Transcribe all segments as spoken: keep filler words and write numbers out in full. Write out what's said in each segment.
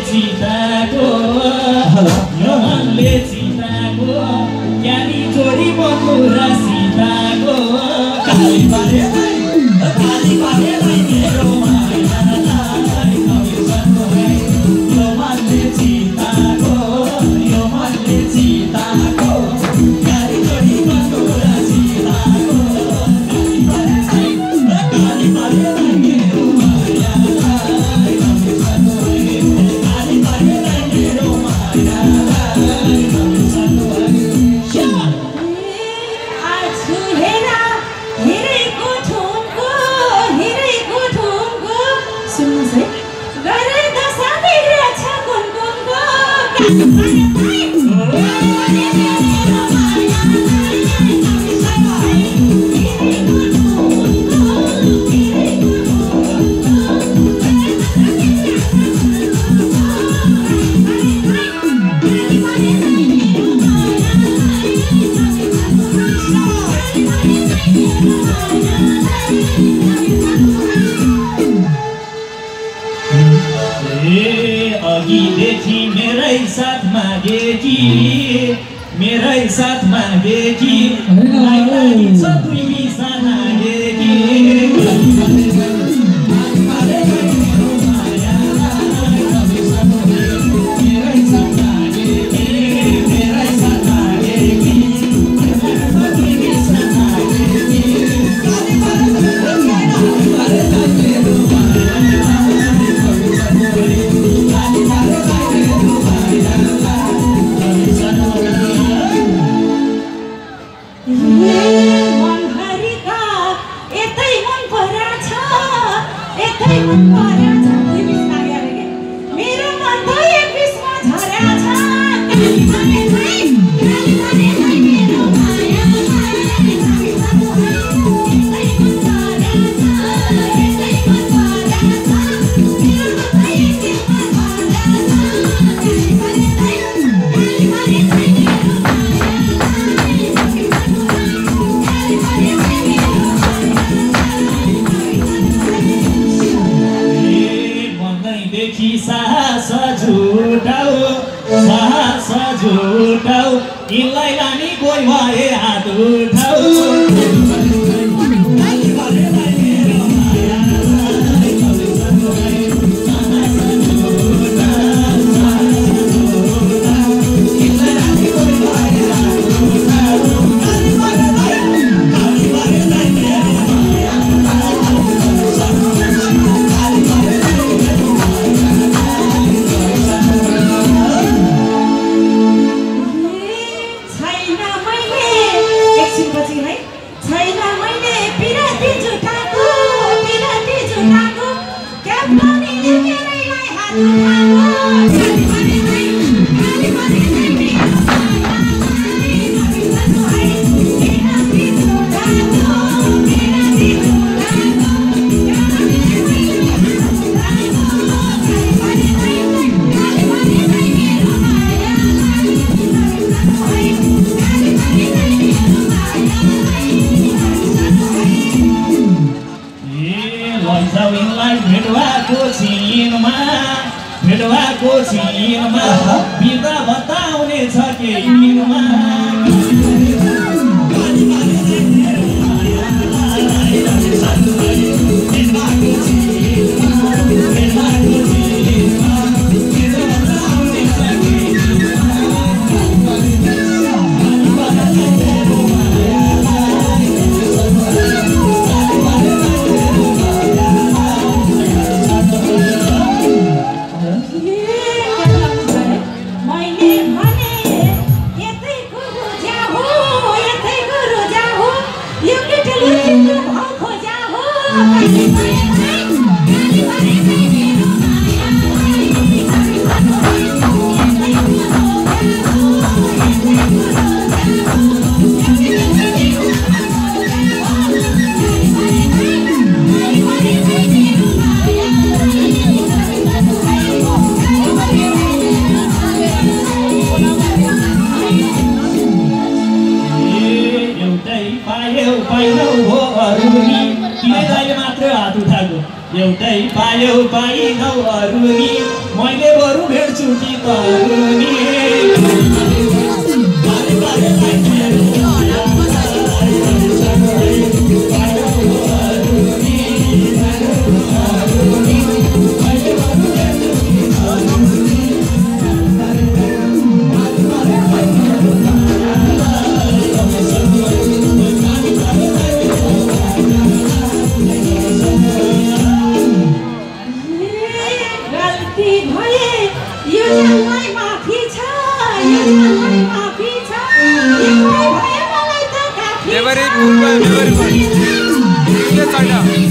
चिताको यो मनले चिताको ज्ञानी जोडी बन्नु र सीताको काली पारेलाई काली पारेलाई मेरो मायालाई कविसन्नुलाई यो मनले चिताको यो मनले चिताको ज्ञानी जोडी बन्नु र सीताको काली पारेलाई काली पारेलाई मेरो मायालाई कविसन्नुलाई काली पारेलाई मेरो मायालाई कविसन्नुलाई अघिदेखि मेरै साथ मागेकी मेरै साथ मागेकी लागि छ दुई बिसा नागेकी साहस झुटाऊ साहस झुटाऊ यिनलाई लाने कोही भए हात उठाऊ भेटवाको छिनमा बिदा बताउने छ के यिनमा एउटै पायो पाइनौ अरू नि मैले बरु भेट्छु कि तरुनी Never eat, never eat.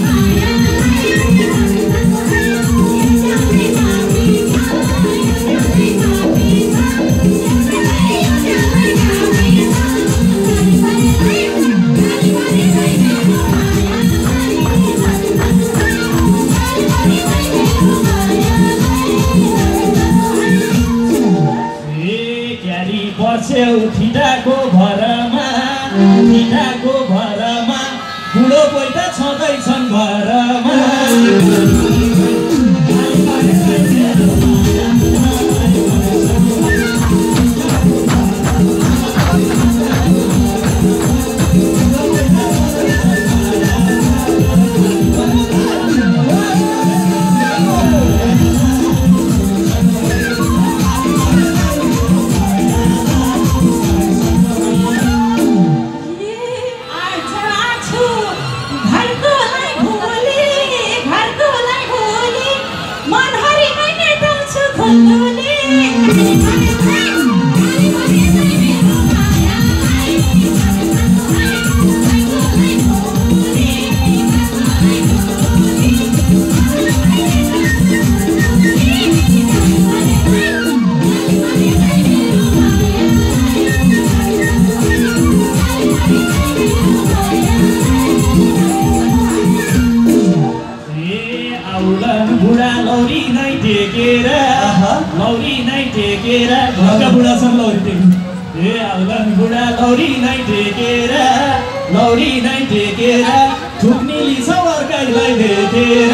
ठिटाको भरमा ठिटाको भरमा बुढो पैसा छँदैछन् घरमा लौरी नै टेकेर घरका बुढासँग लौरी टेक्नु ए आउलन बुढा लौरी नै टेकेर लौरी नै टेकेर थुक्नेली छ अर्कैलाई भेटेर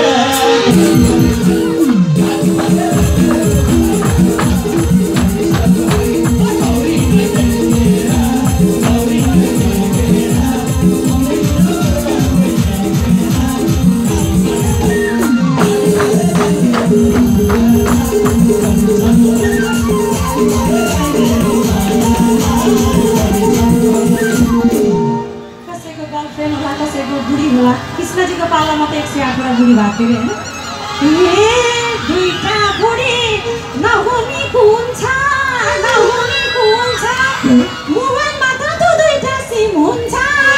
कृष्णजीको पालामा त एक सय आठवटा बुढी भएको थियो होइन दुईटा बुढी नहुनेको हुन्छ नहुनेको हुन्छ मोबाइलमा त दु दुईटा सिम हुन्छ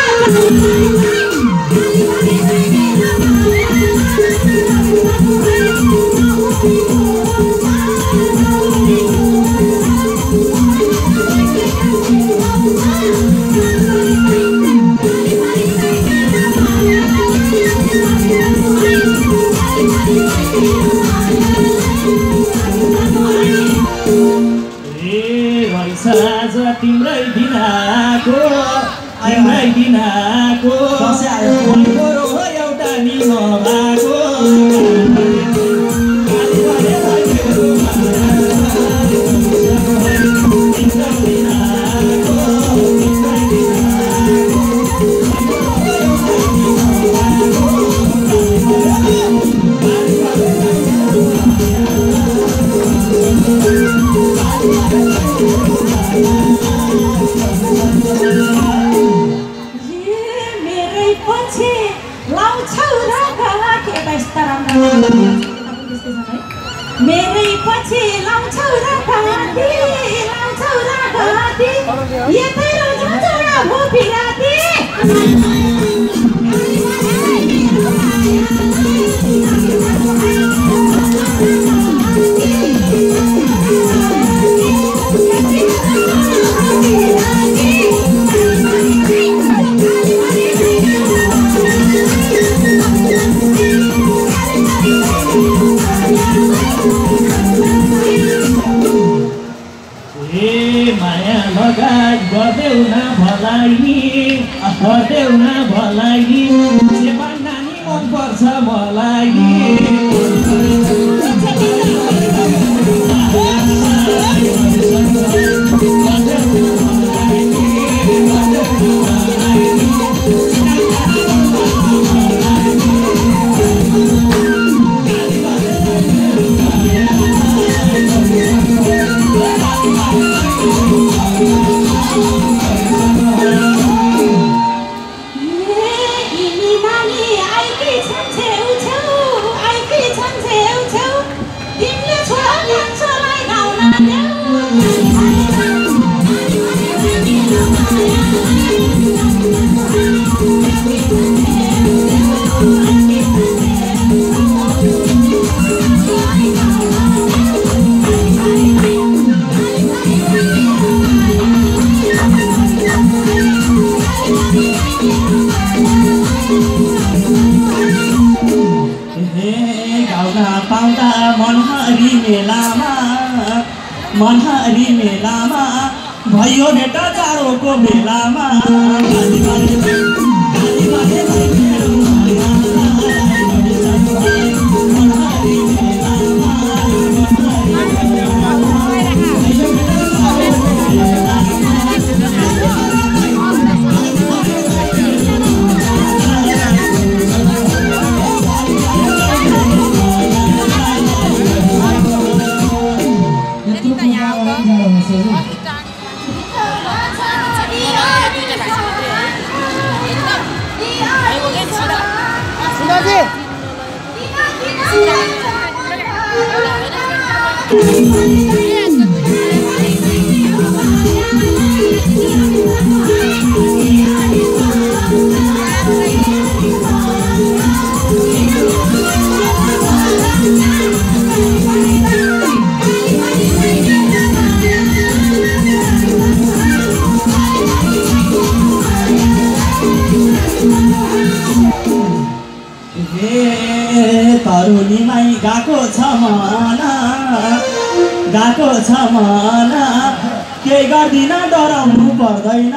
आज तिम्रै दिन आएको तिम्रै दिन आएको एउटा निम भएको मेरै पछि लाउँछौ र काटी लाउँछौ र काटी यतै लाउँछौ र भोपी राती गर्देऊ न भलाइ गर्देऊ न भलाइ नानी मन पर्छ मलाई मनहरी मेलामा भयो भेटा जाडोको बेलामा तरुणीमाई गएको छ मना गएको छ मना केही गर्दिन डराउनु पर्दैन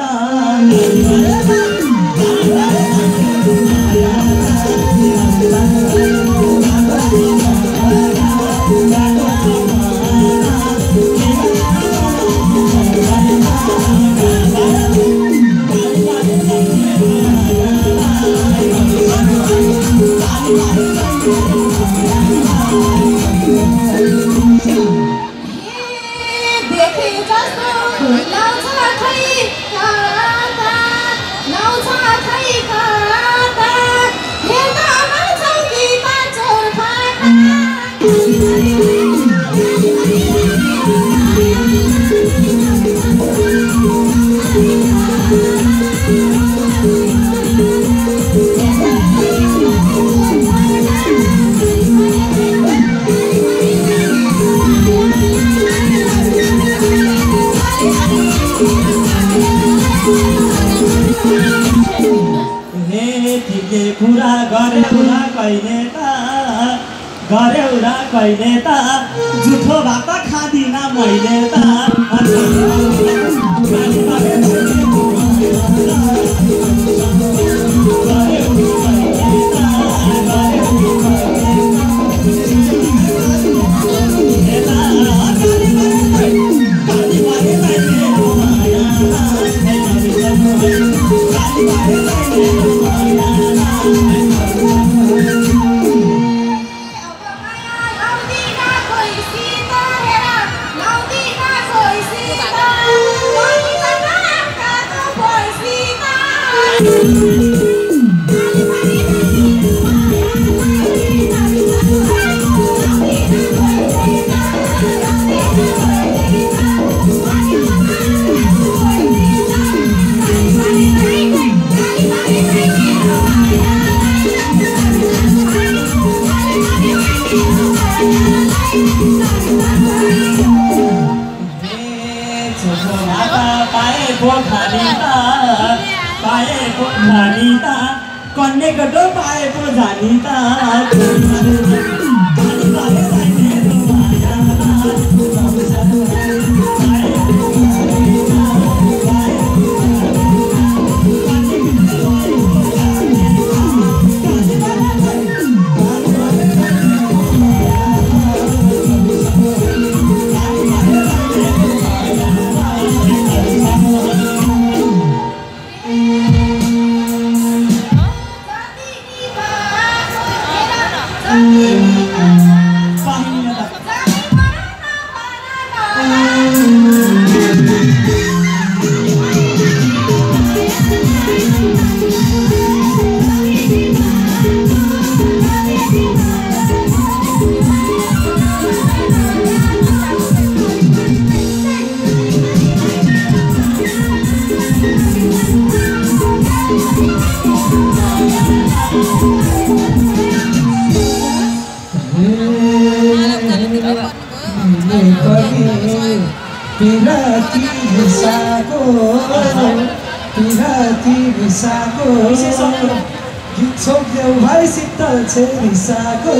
कुरा गरेउरा कहिले त गरेउरा कहिले त जुठो भात खादिन मैले त पाएको खानी त कन्नेको डो पाएको जानी त Thank you. पिराती भिसाको पिराती भिसाको गीत छोड्देऊ भाइ शीतल छे भिसाको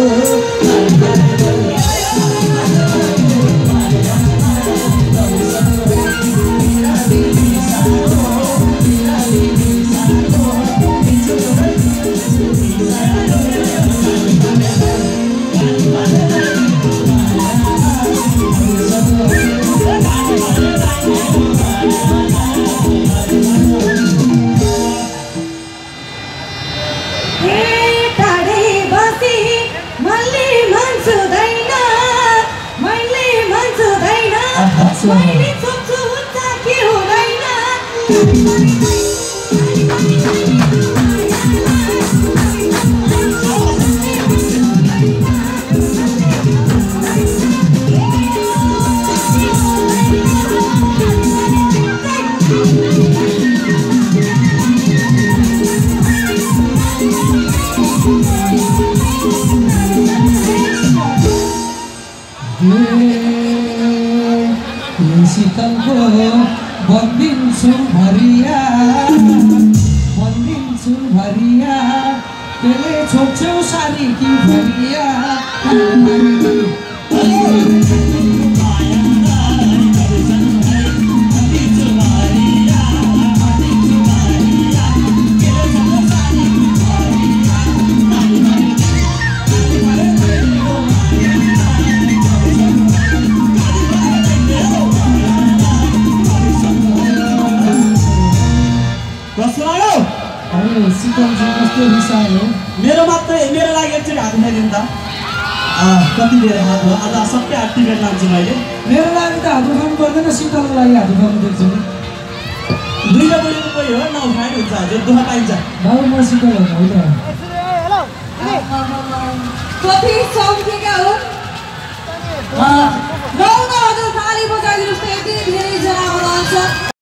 मैले सोच्छु हुन्छ के हुँदैन शीतलको बन्दिन्छु भरिया बन्दिन्छु भरिया त्यसले छोड्छौ सारी कि भरिया मेरो मात्रै मेरो लागि एकचोटि हात उठाइदिनु त कति बेर हात हो आज सबै हात टिकट लान्छु मैले मेरो लागि त हात उठाउनु पर्दैन शीतलको लागि हात उठाउनु देख्छु दुईटा बढेको कोही हो नउठाए हुन्छ हजुर दुःख पाइन्छ बाबु म शीतल हो त कति सम्झेका हुन् गाउन हजुर ताली बजाइदिनुहोस् त यति धेरै जना हुनुहुन्छ